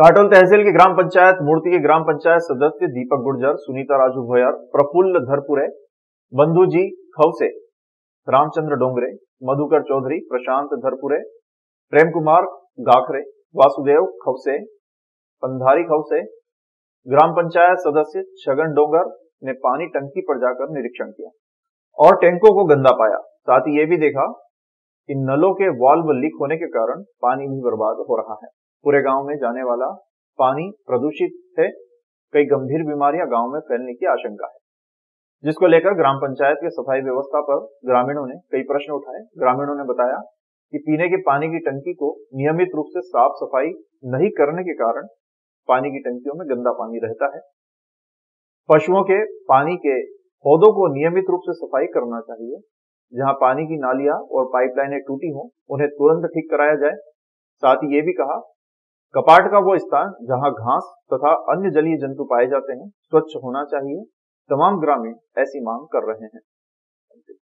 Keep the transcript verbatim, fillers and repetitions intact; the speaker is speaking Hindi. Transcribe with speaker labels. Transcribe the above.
Speaker 1: काटोल तहसील की ग्राम पंचायत मूर्ति के ग्राम पंचायत सदस्य दीपक गुर्जर, सुनीता राजू भोयर, प्रफुल्ल धरपुरे, बंधुजी खवसे, रामचंद्र डोंगरे, मधुकर चौधरी, प्रशांत धरपुरे, प्रेम कुमार गाखरे, वासुदेव खवसे, पंधारी खवसे, ग्राम पंचायत सदस्य छगन डोंगर ने पानी टंकी पर जाकर निरीक्षण किया और टैंकों को गंदा पाया। साथ ही ये भी देखा कि नलों के वाल्व लीक होने के कारण पानी भी बर्बाद हो रहा है। पूरे गांव में जाने वाला पानी प्रदूषित है। कई गंभीर बीमारियां गांव में फैलने की आशंका है, जिसको लेकर ग्राम पंचायत की सफाई व्यवस्था पर ग्रामीणों ने कई प्रश्न उठाए। ग्रामीणों ने बताया कि पीने के पानी की टंकी को नियमित रूप से साफ सफाई नहीं करने के कारण पानी की टंकियों में गंदा पानी रहता है। पशुओं के पानी के पौधों को नियमित रूप से सफाई करना चाहिए। जहां पानी की नालियां और पाइपलाइनें टूटी हों, उन्हें तुरंत ठीक कराया जाए। साथ ही ये भी कहा, कपाट का वो स्थान जहां घास तथा अन्य जलीय जंतु पाए जाते हैं स्वच्छ होना चाहिए। तमाम ग्रामीण ऐसी मांग कर रहे हैं।